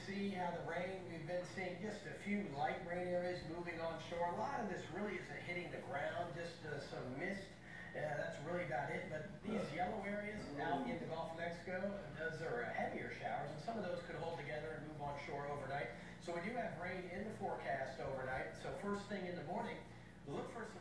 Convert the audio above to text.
see how the rain, we've been seeing just a few light rain areas moving onshore. A lot of this really isn't hitting the ground, just some mist. That's really about it. But these yellow areas out in the Gulf of Mexico, those are heavier showers, and some of those could hold together and move onshore overnight. So we do have rain in the forecast overnight. So first thing in the morning, look for some